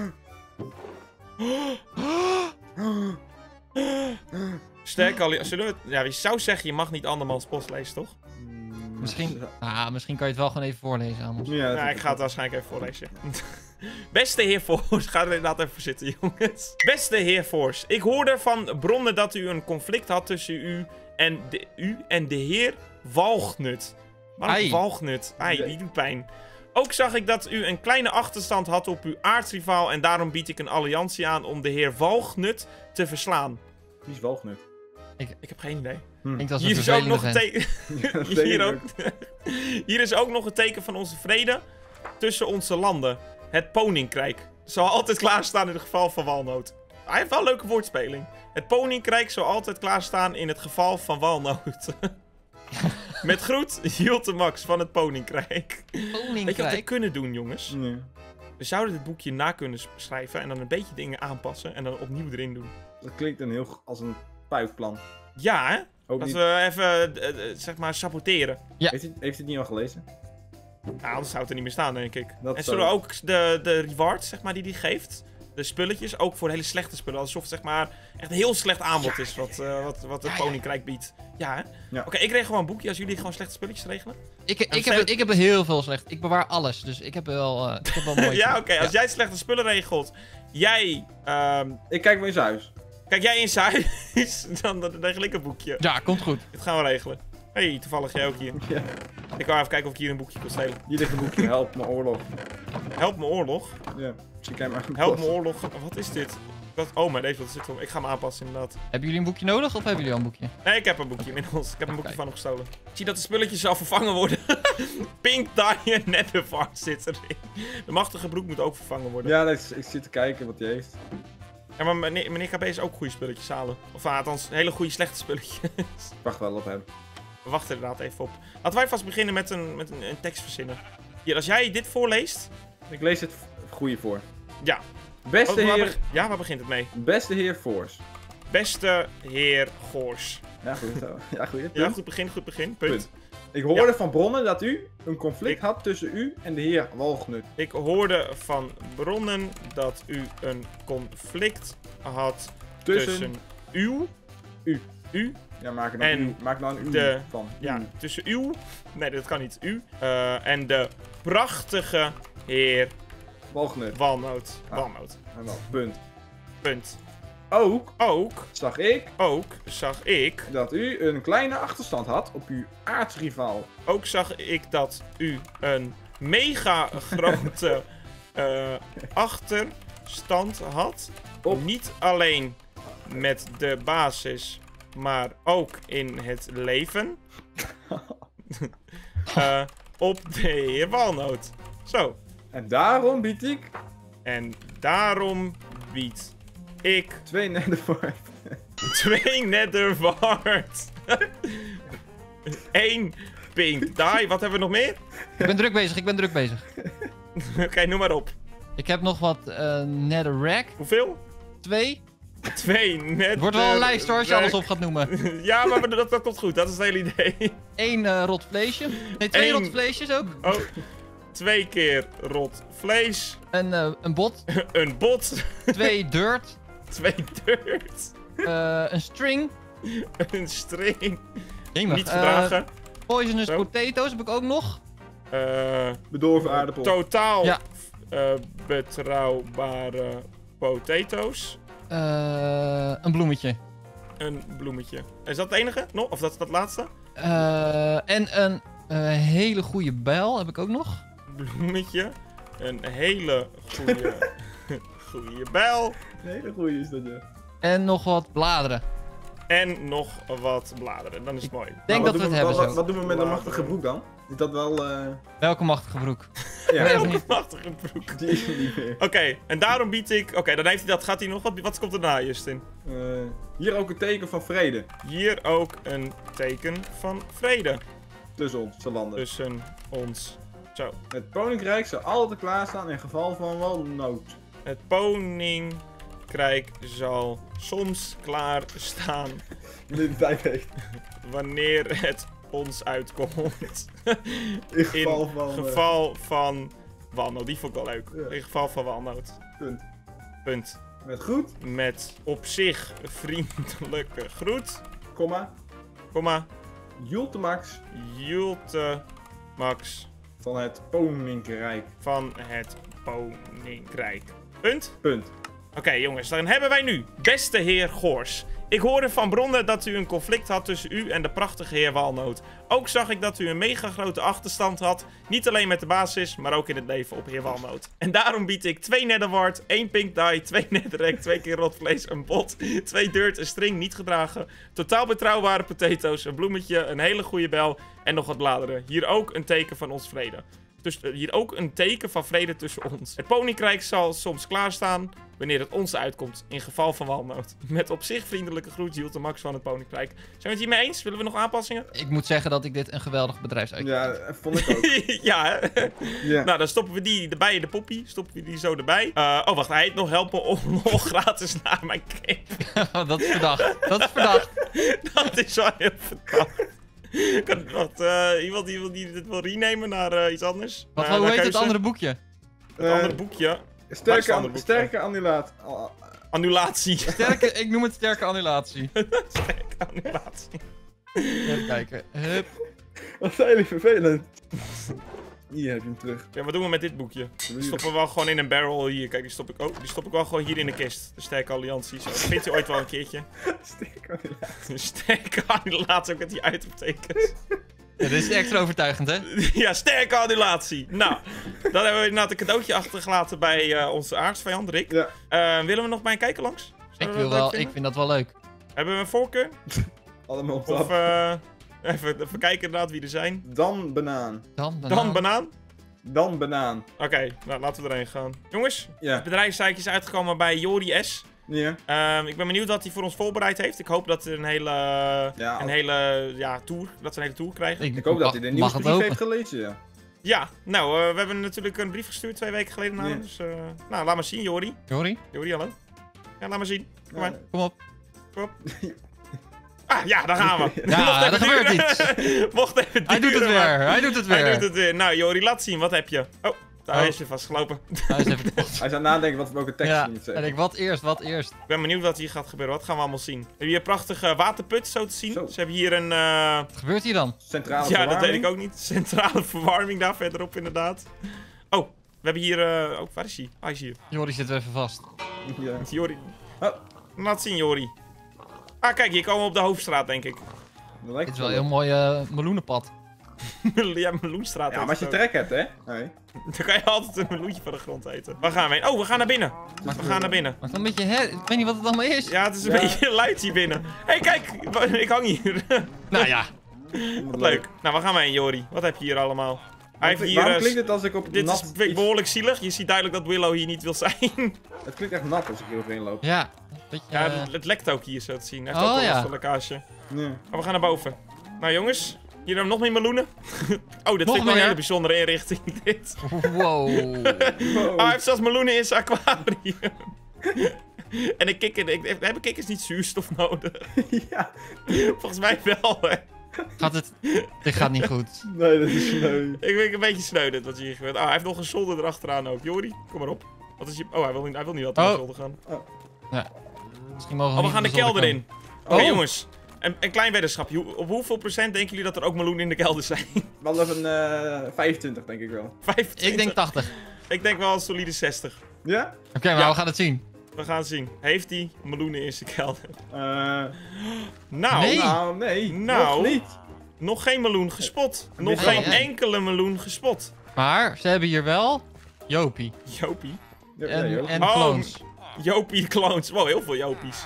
Sterk al, zullen we het... Ja, je zou zeggen, je mag niet andermans post lezen, toch? Mm, Misschien, ah, misschien kan je het wel gewoon even voorlezen aan ons. Ja, dat Ja, ik ga het waarschijnlijk even voorlezen. Beste heer Force, ga er inderdaad even voor zitten, jongens. Beste heer Force, ik hoorde van bronnen dat u een conflict had tussen u en de, u en de heer Walgnut. Waarom Ai. Walgnut? Ai, die doet pijn. Ook zag ik dat u een kleine achterstand had op uw aardsrivaal en daarom bied ik een alliantie aan om de heer Walgnut te verslaan. Die is walgnut. Ik heb geen idee. Ik dat is Hier een is ook nog vervelende een vent. teken. Ja, dat Hier, denk ook, ik hier is ook nog een teken van onze vrede tussen onze landen. Het Koninkrijk zal altijd klaarstaan in het geval van walnood. Hij heeft wel een leuke woordspeling. Het Koninkrijk zal altijd klaarstaan in het geval van walnood. Met groet, Julte Max van het Koninkrijk. Weet je wat we Koninkrijk. kunnen doen, jongens? Nee. We zouden dit boekje na kunnen schrijven en dan een beetje dingen aanpassen en dan opnieuw erin doen. Dat klinkt een heel, als een puikplan. Ja, hè? Ook Dat niet... we even, eh, eh, zeg maar, saboteren. Ja. Heeft hij heeft hij het niet al gelezen? Ja, anders zou het er niet meer staan, denk ik. Dat en zou- zullen we ook de, de rewards, zeg maar, die die geeft, de spulletjes, ook voor hele slechte spullen, alsof het, zeg maar, echt een heel slecht aanbod is wat, eh, wat, wat het Ja, ja. Koninkrijk biedt. Ja, hè? Ja. Oké, ik regel gewoon een boekje als jullie gewoon slechte spulletjes regelen. Ik, ik, stel- heb, ik heb heel veel slecht. Ik bewaar alles, dus ik heb wel, eh, ik heb wel mooi. Ja, oké, als jij slechte spullen regelt, jij, ehm, Ik kijk wel in zijn huis. kijk jij in zijn huis, dan, dan regel ik een boekje. Ja, komt goed. Dit gaan we regelen. Hé, hey, toevallig jij ook hier. Ja. Ik wou even kijken of ik hier een boekje kon stelen. Hier ligt een boekje, help me oorlog. Help me oorlog. Ja, misschien kan je maar Help me oorlog. Wat is dit? Dat, oh, maar deze wat is dit voor? Ik ga hem aanpassen inderdaad. Hebben jullie een boekje nodig of hebben jullie al een boekje? Nee, ik heb een boekje inmiddels. Ik heb een boekje Oké. van hem gestolen. Ik zie dat de spulletjes al vervangen worden. Pink Diamond Netherfart zit erin. De machtige broek moet ook vervangen worden. Ja, Ja, dat is- ik zit te kijken wat hij heeft. maar meneer, meneer K B is ook goede spulletjes halen. Of ah, althans, hele goede slechte spulletjes. Ik wacht wel op hem. We wachten inderdaad even op. Laten wij vast beginnen met een, met een, een tekst verzinnen. Hier, als jij dit voorleest. Ik lees het goede voor. Ja. Beste Oh, waar heer... beg- ja, waar begint het mee? Beste heer Force. Beste heer Goors. Ja, goed zo. Ja, goed. Ja, Punt. goed begin, goed begin. Punt. Punt. Ik hoorde van bronnen dat u een conflict Ik- had tussen u en de heer Walgnut. Ik hoorde van bronnen dat u een conflict had Tussen... tussen uw... U. U? Ja, maak er dan, en u, maak dan een u de- van. Ja, U. tussen uw... Nee, dat kan niet. U. eh, en de prachtige heer Walgnut. Walnoot. Ah. Walnoot. En dan, punt. Punt. Ook Ook, zag ik ook zag ik... dat u een kleine achterstand had op uw aartsrivaal. Ook zag ik dat u een mega grote eh, achterstand had. Op- Niet alleen met de basis, maar ook in het leven. Eh, op de heer Walnoot. Zo. En daarom bied ik En daarom bied ik twee netherwort. twee netherwart. Eén pink die. Wat hebben we nog meer? Ik ben druk bezig, ik ben druk bezig. Oké, noem maar op. Ik heb nog wat uh, netherrack. Hoeveel? Twee. Twee nether... Het wordt wel een lijst hoor, als je alles op gaat noemen. Ja, maar we- dat, dat komt goed. Dat is het hele idee. Eén uh, rot vleesje. Nee, twee Eén. rot vleesjes ook. Oh. Twee keer rot vlees. Een, uh, een bot. Een bot. Twee dirt. Twee dirt. Uh, een string. Een string. Jemig. Niet Uh, verdragen. poisonous Zo. potatoes heb ik ook nog. Eh Bedorven aardappel. totaal Ja. eh, betrouwbare potatoes. Uh, een bloemetje. Een bloemetje. Is dat het enige? Nog? Of dat is dat laatste? Uh, en een uh, hele goede bijl heb ik ook nog. Bloemetje. Een hele goede, goede bijl. Een hele goeie is dat, ja. En nog wat bladeren. En nog wat bladeren. Dan is het mooi. Ik denk Nou, dat wat we doen het hebben wat, zo. wat doen we met een Bladeren. machtige broek dan? Is dat wel... eh Welke machtige broek? ja, Even Een niet. machtige broek. die is er niet meer. Oké, en daarom bied ik... Oké, dan heeft hij dat. Gaat hij nog wat? Wat komt erna, Justin? Eh, hier ook een teken van vrede Hier ook een teken van vrede tussen ons, de landen. tussen ons. Zo. Het koninkrijk zal altijd klaarstaan in geval van wel nood. Het koninkrijk zal soms klaarstaan Wanneer de tijd heeft. wanneer het ons uitkomt. In geval In van... eh, geval van walnoot. Die vond ik wel leuk. Ja. In geval van walnoot. punt. Punt. Met goed, Met op zich vriendelijke groet. komma, Komma. Jultemax Julte Max van het koninkrijk. van het koninkrijk. Punt. Punt. Oké jongens, dan hebben wij nu. Beste heer Goors. Ik hoorde van bronnen dat u een conflict had tussen u en de prachtige heer Walnoot. Ook zag ik dat u een mega grote achterstand had. Niet alleen met de basis, maar ook in het leven op heer Walnoot. En daarom bied ik twee netherwart, één pink dye, twee netherrack, twee keer rotvlees, een bot, twee dirt, een string niet gedragen. Totaal betrouwbare potatoes, een bloemetje, een hele goede bel en nog wat bladeren. Hier ook een teken van ons vrede. Dus uh, hier ook een teken van vrede tussen ons. Het koninkrijk zal soms klaarstaan wanneer het ons uitkomt, in geval van walnoot. Met op zich vriendelijke groet, Julte Max van het koninkrijk. Zijn we het hiermee eens? Willen we nog aanpassingen? Ik moet zeggen dat ik dit een geweldig bedrijfsuitje Ja, vind. eh, vond ik ook. Ja, hè? Ja. Nou, dan stoppen we die erbij, de poppy. Stoppen we die zo erbij. Uh, oh, wacht. Hij heet nog helpen om nog gratis naar mijn cape. Dat is verdacht. Dat is verdacht. Dat is wel heel verdacht. Kan, wat, uh, iemand die, wil- die dit wil renemen naar uh, iets anders? Wat, Uh, hoe naar heet het keuze? andere boekje? Het Eh, andere boekje. Waar is Sterke, het andere an boek? sterke annulaat. al- Annulatie. Sterke, ik noem het sterke annulatie. Sterke annulatie. Even kijken. Hup. Wat zijn jullie vervelend. Hier heb je hem terug. Ja, wat doen we met dit boekje? Die stoppen we wel gewoon in een barrel hier. Kijk, die stop ik, oh, die stop ik wel gewoon hier in de kist. De sterke alliantie. Zo, dat vindt hij ooit wel een keertje. Sterke annulaat. Een sterke annulatie, ook met die uitroeptekens. Ja, dit is extra overtuigend, hè? Ja, sterke annulatie. Nou, dan hebben we inderdaad een cadeautje achtergelaten bij uh, onze aardsvijand, Rick. Ja. Uh, willen we nog bij een kijken langs? Ik, Zouden we wil dat leuk wel, vinden? ik vind dat wel leuk. Hebben we een voorkeur? Allemaal op Of tafel. uh, even, even kijken inderdaad wie er zijn. Dan banaan. Dan, dan, Dan banaan. Dan banaan. Oké, nou laten we erheen gaan. Jongens, Ja. het bedrijfscijfje is uitgekomen bij Jori S. Ja. Ehm, ik ben benieuwd wat hij voor ons voorbereid heeft. Ik hoop dat er een hele, Ja, een hele ja, tour, dat we een hele tour krijgen. Ik hoop dat hij de mag nieuwste het brief hopen. heeft gelezen, ja. Ja, nou, uh, we hebben natuurlijk een brief gestuurd twee weken geleden naar Ja. hem. Dus, uh, nou, laat maar zien, Jori. Jori, Jori, hallo. Ja, laat maar zien. Kom maar. kom op. Kom op. Ah, ja, daar gaan we. Ja, Mocht even er gebeurt duren. iets. Mocht even Hij doet het duren, maar- weer, hij doet het Hij weer. doet het weer. Nou, Jori, laat zien. Wat heb je? Oh, daar Oh. is je vastgelopen. Hij is even kapot. Hij is aan het nadenken wat welke tekst Ja, hij moet en zeggen. ik, wat eerst, wat eerst. Ik ben benieuwd wat hier gaat gebeuren. Wat gaan we allemaal zien? We hebben hier een prachtige waterput, zo te zien. Zo. Ze hebben hier een... eh, Wat gebeurt hier dan? Centrale Ja, dat weet verwarming. ik ook niet. Centrale verwarming daar verderop, inderdaad. Oh, we hebben hier... eh, Oh, waar is hij? Ah, hij is hier. Jori zit weer even vast. Ja. Jori. Oh, Laat zien, Jori. Ah, kijk, hier komen we op de hoofdstraat, denk ik. dat lijkt Dit is wel het een heel mooi eh, meloenenpad. Ja, meloenstraat. Ja, heet maar als je het ook. trek hebt, hè? Nee. Dan kan je altijd een meloentje van de grond eten. Waar gaan we heen? Oh, we gaan naar binnen. We gaan naar binnen. Maar het is een beetje her... Ik weet niet wat het allemaal is. Ja, het is een Ja. beetje luid hier binnen. Hé, hey, kijk. Ik hang hier. Nou ja. Wat leuk. Nou, waar gaan we heen, Jori? Wat heb je hier allemaal? Hij heeft hier... Waarom eh, klinkt het als ik op Dit nat is be- iets- behoorlijk zielig. Je ziet duidelijk dat Willow hier niet wil zijn. Het klinkt echt nat als ik hier overheen loop. Ja. Beetje, Ja, eh, het, het lekt ook hier zo te zien. Hij heeft Oh, ook wel ja. last van lekkage. Ja. Maar we gaan naar boven. Nou jongens, hier hebben we nog meer meloenen. Oh, dit Nog vind ik wel een meer? hele bijzondere inrichting, dit. wow. Oh, hij heeft zelfs meloenen in zijn aquarium. En een kikker, ik, hebben kikkers niet zuurstof nodig? Ja. Volgens mij wel, hè. Gaat het... Dit gaat niet goed. Nee, dat is sneu. Ik ben een beetje sneu dit wat hier gebeurt. Oh, hij heeft nog een zolder erachteraan ook. Jori, kom maar op. Wat is je... Oh, hij wil niet, hij wil niet dat we naar de Oh. zolder gaan. Misschien mogen Oh, we niet gaan de op zolder kelder in. komen. Oké, Oh. jongens. Een, een klein weddenschapje. Hoe- Op hoeveel procent denken jullie dat er ook meloenen in de kelder zijn? Wel even uh, vijfentwintig, denk ik wel. vijfentwintig? Ik denk tachtig. Ik denk wel een solide zestig. Ja? Oké, maar Ja. we gaan het zien. We gaan zien. Heeft hij meloenen in zijn kelder? Eh Nou, Nee. Nou, nee. Nou. Nog niet. nog geen meloen gespot. Nog Nee, geen nee. enkele meloen gespot. Maar ze hebben hier wel Jopie. Jopie. Ja, En, nee, hoor. en Oh, clones. Jopie clones. Wow, heel veel Jopies.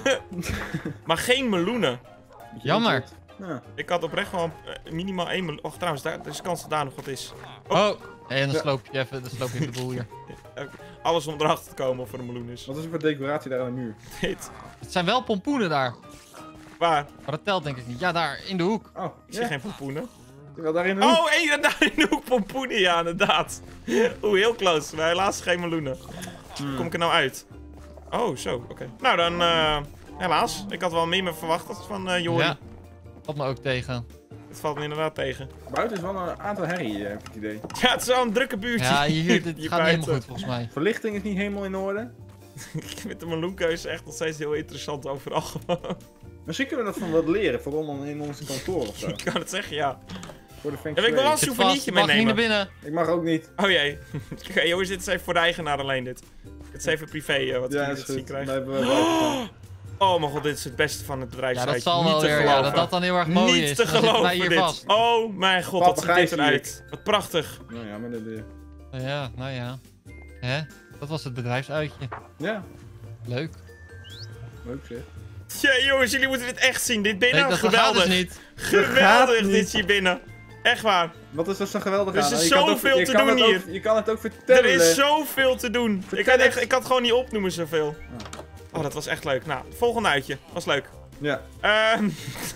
Maar geen meloenen. Jammer. Ja. Ik had oprecht wel eh, minimaal één meloen. Och, trouwens, daar, er is kans dat daar nog wat is. Oh. En dan Ja. sloop je even, dan sloop je even de boel hier. Alles om erachter te komen of er een meloen is. Wat is er voor decoratie daar aan de muur? Dit. Het zijn wel pompoenen daar. Waar? Maar dat telt denk ik niet. Ja, daar, in de hoek. Oh, Ik zie ja. geen pompoenen. Wel daar in de hoek. Oh, één daar in de hoek pompoenen. Ja, inderdaad. Oeh, heel close. Maar helaas geen meloenen. Hmm. Kom ik er nou uit? Oh, zo. Oké. Nou, dan... eh, helaas. Ik had wel meer me verwacht als van eh Jori. Ja. Valt me ook tegen. Het valt me inderdaad tegen. Buiten is wel een aantal herrie, eh, heb ik het idee. Ja, het is wel een drukke buurtje. Ja, hier, dit Hier gaat niet helemaal buiten. goed volgens mij. Verlichting is niet helemaal in orde. Ik vind de meloenkeuze echt nog steeds heel interessant overal gewoon. Misschien kunnen we dat van wat leren, vooral in onze kantoor of zo. Ik kan het zeggen, ja. Voor de Feng Ja, maar ik wil wel Shui. een Zit vast, souvenirtje je mag niet naar meenemen. binnen. Ik mag ook niet. Oh jee. Oké, jongens, dit is even voor de eigenaar alleen dit. Het is even privé eh, wat we Ja, hier is te zien goed. krijgen. Daar hebben we buiten Oh mijn god, dit is het beste van het Ja, bedrijfsfeit. dat zal Niet wel te weer. Ja, geloven. dat dat dan heel erg mooi Niet is. te Dan zitten wij geloven hier dit. vast. Oh mijn god, wat ziet Papegaai dit zie eruit. Wat prachtig. Nou ja, maar dat... eh, Ja, nou ja. Hè? Dat was het bedrijfsuitje. Ja, Leuk. leuk zeg. Ja, jongens, jullie moeten dit echt zien. Dit binnen, Nee, dat, dat gaat geweldig. dus niet. Geweldig Dat gaat dit niet. hier binnen. Echt waar. Wat is dat zo geweldig Er is aan? dus Je kan het ook- zoveel je te kan doen het hier. ook- Je kan het ook vertellen. Er is zoveel te doen. Ik Vertel had, echt, eens. ik had gewoon niet opnoemen zoveel. Oh, dat was echt leuk. Nou, volgende uitje. Was leuk. Ja. Ehm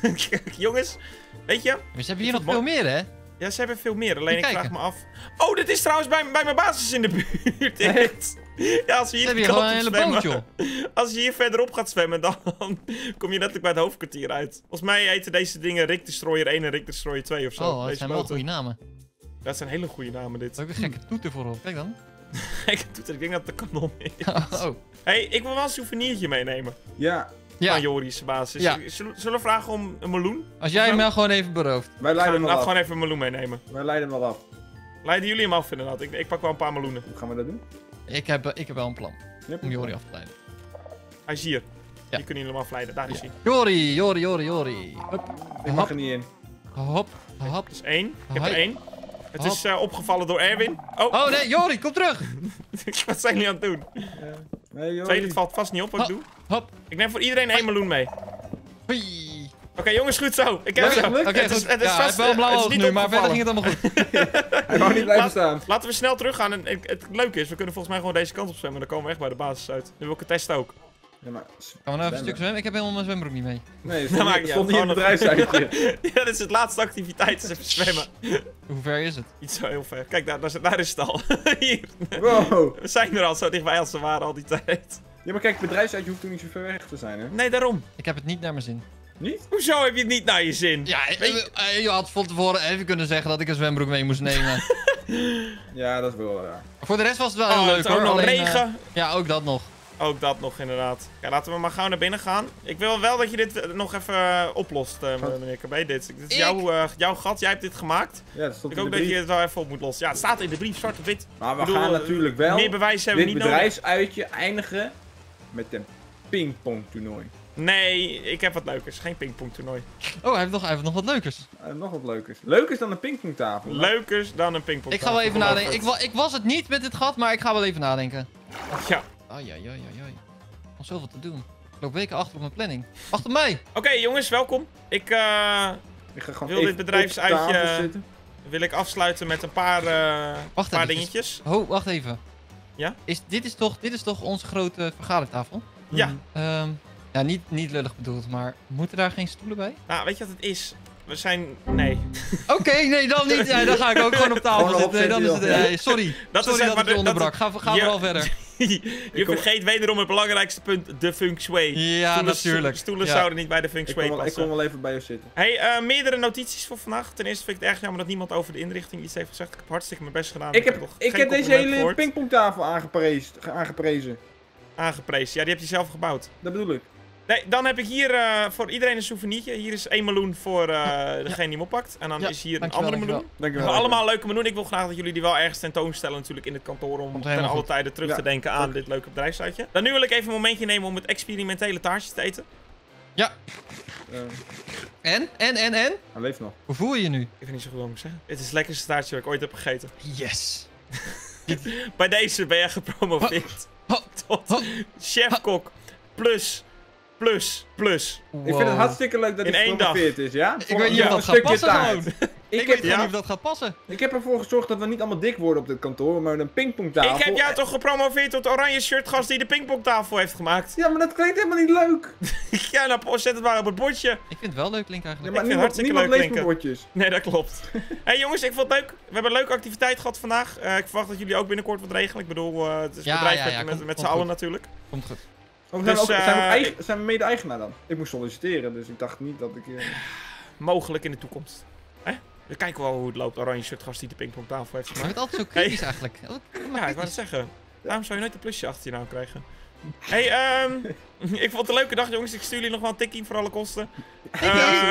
jongens, weet je? Maar ze hebben hier nog Mo- veel meer, hè? Ja, ze hebben veel meer. Alleen ik Kijken. vraag me af. Oh, dit is trouwens bij, bij mijn basis in de buurt. Dit. Ja, als je Ze hier, hebben hier de gewoon kant een op hele boot, zwemmen- joh. Als je hier verderop gaat zwemmen, dan kom je letterlijk bij het hoofdkwartier uit. Volgens mij heten deze dingen Rick Destroyer één en Rick Destroyer twee of zo. Oh, dat deze zijn wel boten. goede namen. Dat zijn hele goede namen, dit. Ook een gekke toeter voorop. Kijk dan. Ik doe ik denk dat het de kanon is. Oh. Hey, ik wil wel een souvenirtje meenemen. Ja, Ja, Van Joris' basis. Ja. Zullen, zullen we vragen om een meloen? als jij hem nou gewoon even berooft. wij Ga, leiden hem laat wel af. gewoon even een meloen meenemen. Wij leiden hem wel af. Leiden jullie hem af inderdaad. Ik, ik pak wel een paar meloenen. Hoe gaan we dat doen? Ik heb, eh, ik heb wel een plan Yep. om Jori af te leiden. Hij is hier. Ja. Die kunnen jullie hem afleiden. Daar is hij. Jori, Jori, Jori, Jori. Hop, Ik mag er niet in. hop, hop. Dat is één. Ik heb er Hoi. één. Het Hop. is eh, opgevallen door Erwin. Oh, Oh nee, Jori, kom terug. wat zijn jullie aan het doen? Nee, joh. Tweede, het valt vast niet op wat ik Ha. doe. Hop. Ik neem voor iedereen één meloen mee. Hoi. Oké, jongens, goed zo. Ik heb Lukt, ze. lukt. Oké, Het is- goed. het is Ja, hij vast, heeft wel een eh, blauw het is oog niet nu, maar verder ging opgevallen. het allemaal goed. Hij wou niet blijven Laat- staan. Laten we snel teruggaan. En het, het leuke is, we kunnen volgens mij gewoon deze kant op zwemmen. Dan komen we echt bij de basis uit. Nu wil ik het testen ook. Ja, maar... Gaan we nou even een stuk zwemmen? Ik heb helemaal mijn zwembroek niet mee. Nee, dat Dat stond, maakt niet- niet stond uit, niet in het gewoon bedrijfsuitje. Ja, dat is het laatste activiteit, is even zwemmen. Hoe ver is het? Niet zo heel ver. Kijk, daar, daar, is- daar is het al. Hier. Wow. We zijn er al zo dichtbij als ze waren al die tijd. Ja, maar kijk, het bedrijfsuitje hoeft toen niet zo ver weg te zijn, hè? Nee, daarom. Ik heb het niet naar mijn zin. Niet? Hoezo heb je het niet naar je zin? Ja, Weet je- eh, eh, je had van tevoren even kunnen zeggen dat ik een zwembroek mee moest nemen. Ja, dat is wel raar. Voor de rest was het wel heel Oh, leuk het is ook hoor. nog Alleen, eh, regen. ja, ook dat nog. Ook dat nog, inderdaad. Kijk, laten we maar gauw naar binnen gaan. Ik wil wel dat je dit eh, nog even eh, oplost, eh, Wat? meneer K B. Dit, dit is Ik? jouw, eh, jouw gat, jij hebt dit gemaakt. Ja, dat stond Ik in hoop de dat brief. je het wel even op moet lossen. Ja, het staat in de brief, zwart op wit. Maar we Ik bedoel, gaan eh, natuurlijk wel Meer bewijs hebben we dit niet nodig. bedrijfsuitje eindigen met een pingpongtoernooi. Nee, ik heb wat leukers. Geen pingpongtoernooi. Oh, hij heeft nog, hij heeft nog wat leukers. Uh, nog wat leukers. Leukers dan een pingpongtafel. Leukers dan een pingpong. Ik ga wel even nadenken. Ik, wa ik was het niet met dit gat, maar ik ga wel even nadenken. Ja. Ai, ai, ai, ai, ai. Nog zoveel te doen. Ik loop weken achter op mijn planning. Achter mij! Oké, jongens, welkom. Ik eh, Ik ga gewoon Wil even dit bedrijfsuitje- op tafel zitten. wil ik afsluiten met een paar, eh, Wacht paar eventjes. dingetjes. Oh, wacht even. Ja? Is, dit, is toch, dit is toch onze grote vergadertafel? Ja. Mhm. Ehm ja, niet, niet lullig bedoeld, maar moeten daar geen stoelen bij? Nou, weet je wat het is? We zijn... Nee. Oké, nee, dan niet. Ja, dan ga ik ook gewoon op tafel Gewoon zitten. Nee, dan is het... opzetten, nee, sorry. Dat is sorry zeg dat maar ik je de- onderbrak. Ga, ga Ja. vooral verder. Je kom- vergeet wederom het belangrijkste punt, de feng shui. Ja, Stoelen- natuurlijk. Stoelen Ja. zouden niet bij de feng Ik shui kom, wel, ik passen. kom wel even bij je zitten. Hey, eh, meerdere notities voor vandaag. Ten eerste vind ik het erg jammer dat niemand over de inrichting iets heeft gezegd. Ik heb hartstikke mijn best gedaan. Ik heb, nog ik geen heb deze compliment hele gehoord. pingpongtafel aangeprezen, ge- aangeprezen. Aangeprezen. Ja, die heb je zelf gebouwd. Dat bedoel ik. Nee, dan heb ik hier eh, voor iedereen een souvenirtje. Hier is één meloen voor eh, degene die hem oppakt. En dan Ja, is hier een dankjewel, andere meloen. dankjewel. Dankjewel. Allemaal leuke meloen. Ik wil graag dat jullie die wel ergens tentoonstellen natuurlijk in het kantoor. Om Komt ten helemaal alle goed. tijden terug Ja, te denken aan ook. dit leuke bedrijfsuitje. Dan nu wil ik even een momentje nemen om het experimentele taartje te eten. Ja. Uh, En? En, en, en? hij leeft nog. Hoe voel je je nu? Ik weet niet zo goed wat ik moet zeggen. Het is het lekkerste taartje wat ik ooit heb gegeten. Yes. Bij deze ben je gepromoveerd Ha, tot ha. chefkok plus, plus, plus. Ik vind het hartstikke leuk dat In hij één dag. gepromoveerd is, ja? Ik weet niet Ja, of een dat gaat stukje passen taart. gewoon. Ik, Ik heb, weet gewoon ja. niet of dat gaat passen. ik heb ervoor gezorgd dat we niet allemaal dik worden op dit kantoor, maar met een pingpongtafel. Ik heb jou toch gepromoveerd tot oranje shirtgast die de pingpongtafel heeft gemaakt? Ja, maar dat klinkt helemaal niet leuk. Ja, nou zet het maar op het bordje. Ik vind het wel leuk klinken Ja, eigenlijk. maar vind het niemand, hartstikke niemand leuk leest mijn klinken. bordjes. Nee, dat klopt. Hey jongens, ik vond het leuk. We hebben een leuke activiteit gehad vandaag. Eh, ik verwacht dat jullie ook binnenkort wat regelen. Ik bedoel, eh, het is een Ja, bedrijf ja, met, ja, met, komt- met z'n komt allen goed. natuurlijk. Komt goed. Oh, we zijn, Dus, ook, zijn, we ook eh, eigen, zijn we mede-eigenaar dan? Ik moest solliciteren, dus ik dacht niet dat ik... eh, Mogelijk in de toekomst. Hè? We kijken wel hoe het loopt. Oranje shirtgast die de pingpongtafel heeft Je gemaakt. bent altijd zo kritisch eigenlijk. Wat- wat Ja, ik wou het kritisch? zeggen. Waarom zou je nooit een plusje achter je naam krijgen? Hey, ehm ik vond het een leuke dag, jongens. Ik stuur jullie nog wel een tikkie voor alle kosten. Eh,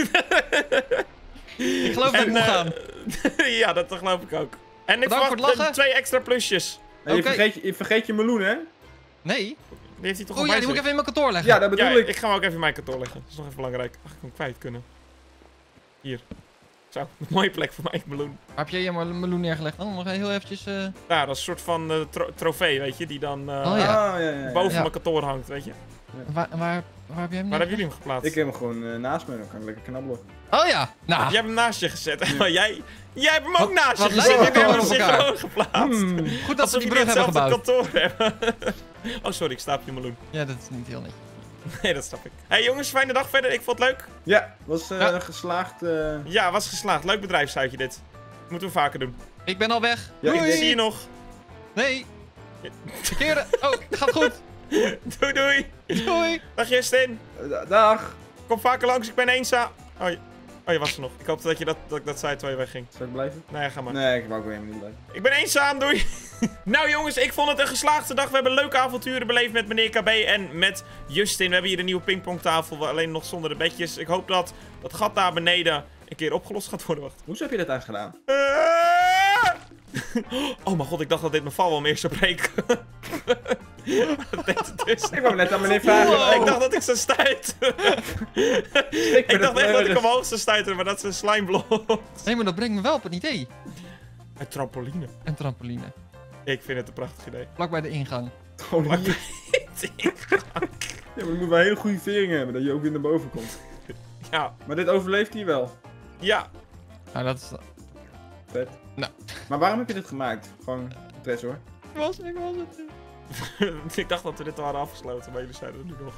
Ik geloof dat ik en, moet eh, gaan. ja, dat geloof ik ook. En ik Bedankt voor verwacht het lachen. eh, twee extra plusjes. en je, Oké. vergeet, je, je vergeet je meloen, hè? Nee. Die heeft hij toch Oh al ja, bij die moet ik zich? even in mijn kantoor leggen. Ja, dat bedoel Ja, ik. ik ga hem ook even in mijn kantoor leggen. Dat is nog even belangrijk. Ach, ik moet hem kwijt kunnen. Hier. Zo, een mooie plek voor mijn meloen. Waar heb jij je mel- meloen neergelegd dan? Nog heel eventjes... eh, Ja, dat is een soort van eh, tro- trofee, weet je, die dan eh, Oh ja. Ah, ja, ja, ja. boven Ja. mijn kantoor hangt, weet je. Waar, waar, waar heb jij hem Waar hebben neergelegd? jullie hem geplaatst? Ik heb hem gewoon eh, naast me, dan kan ik lekker knabbelen. Oh ja. Nou. Jij hebt hem naast je gezet, maar jij, jij hebt hem ook Wat- naast je wat gezet. lijken Ik heb we hem op zich elkaar? gewoon geplaatst. Hmm. Goed dat we Alsof die jullie brug hebben hetzelfde gebouwd. kantoor hebben. Oh, sorry, ik sta op je meloen. Ja, dat is niet heel netjes. Nee, dat snap ik. Hey jongens, fijne dag verder. Ik vond het leuk. Ja, was eh, Ja. geslaagd. eh, Ja, was geslaagd. Leuk bedrijfsuitje dit. Moeten we vaker doen. Ik ben al weg. Ja, ik Doei. Zie je nog. Nee. Verkeerde. Oh, gaat goed. Doei doei. Doei. Dag Justin. eh, dag. Kom vaker langs, ik ben eenzaam. Oh, je, oh, je was er nog. Ik hoopte dat je dat, dat, ik dat zei terwijl je wegging. Zal ik blijven? Nou ja, ga maar. Nee, ik wou ook helemaal niet blijven. Ik ben eenzaam, doei. Nou jongens, ik vond het een geslaagde dag. We hebben leuke avonturen beleefd met meneer K B en met Justin. We hebben hier een nieuwe pingpongtafel, alleen nog zonder de bedjes. Ik hoop dat dat gat daar beneden een keer opgelost gaat worden. Wacht. Hoezo heb je dat uitgedaan? Ah! Oh mijn god, ik dacht dat dit mijn val wel meer zou breken. Dat deed het dus. Ik wou net aan meneer vragen. Wow. Ik dacht dat ik zou stuiteren. Ik dacht echt dat ik omhoog zou stuiteren, maar dat is een slimeblok. Nee, maar dat brengt me wel op een idee. Een trampoline. Een trampoline. Ik vind het een prachtig idee. Vlak bij de ingang. Gewoon Maar hier. Ja, maar je moet wel een hele goede vering hebben, dat je ook weer naar boven komt. Ja, Maar dit overleeft hij wel. ja. Nou, dat is... Vet. Nou. Maar waarom heb je dit gemaakt? Gewoon stress hoor. Ik was, ik was het. Ik dacht dat we dit al hadden afgesloten, maar jullie zeiden het nu nog.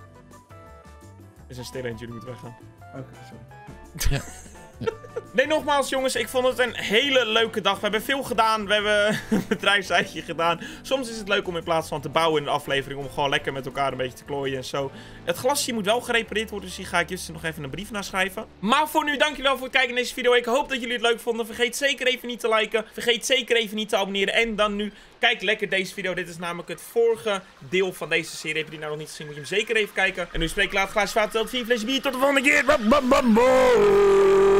Er is een stil eentje, jullie moeten weggaan. Oké, okay, sorry. Ja. Ja. Nee, nogmaals jongens, ik vond het een hele leuke dag. We hebben veel gedaan, we hebben een bedrijfsuitje gedaan. Soms is het leuk om in plaats van te bouwen in de aflevering, om gewoon lekker met elkaar een beetje te klooien en zo. Het glasje moet wel gerepareerd worden, dus hier ga ik Justin nog even een brief naar schrijven. Maar voor nu, dankjewel voor het kijken naar deze video. Ik hoop dat jullie het leuk vonden. Vergeet zeker even niet te liken. Vergeet zeker even niet te abonneren. En dan nu, kijk lekker deze video. Dit is namelijk het vorige deel van deze serie. Heb je die nou nog niet gezien, moet je hem zeker even kijken. En nu spreek ik later glaasje water, vier flesje bier. Tot de volgende keer.